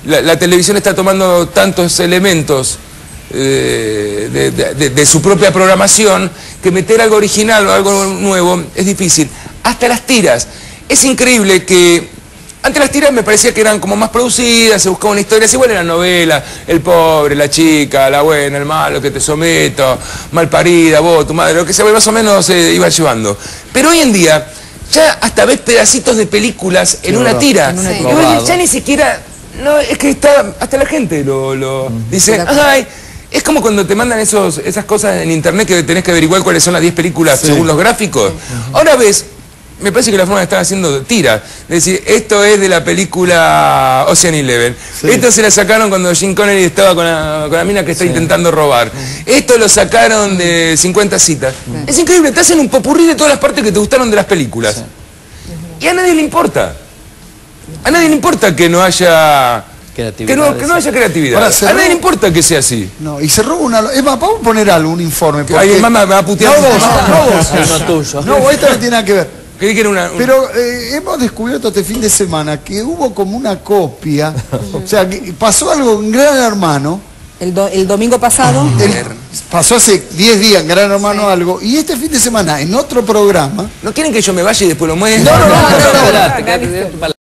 la televisión está tomando tantos elementos de su propia programación que meter algo original o algo nuevo es difícil. Hasta las tiras. Es increíble que antes las tiras me parecía que eran como más producidas, se buscaba una historia, igual era novela, el pobre, la chica, la buena, el malo, que te someto, mal parida, vos, tu madre, lo que sea, más o menos iba llevando. Pero hoy en día ya hasta ves pedacitos de películas en una tira. Y ya ni siquiera, no, es que está, hasta la gente lo dice, ay, es como cuando te mandan esas cosas en internet que tenés que averiguar cuáles son las 10 películas según los gráficos. Ahora ves, me parece que la forma de estar haciendo tiras, es decir, esto es de la película Ocean Eleven, esto se la sacaron cuando Jim Connery estaba con la mina que está intentando robar, esto lo sacaron de 50 citas. Es increíble, te hacen un popurrí de todas las partes que te gustaron de las películas. Y a nadie le importa. A nadie le importa que no haya... Que no haya creatividad. A nadie le importa que sea así. No, y se roba una... Es más, vamos a poner algo, un informe. Ay, mamá me va a putear. No vos. No, esto no tiene nada que ver. Pero hemos descubierto este fin de semana que hubo como una copia. O sea, que pasó algo en Gran Hermano. El domingo pasado. Pasó hace 10 días en Gran Hermano algo. Y este fin de semana en otro programa. ¿No quieren que yo me vaya y después lo muestre? No.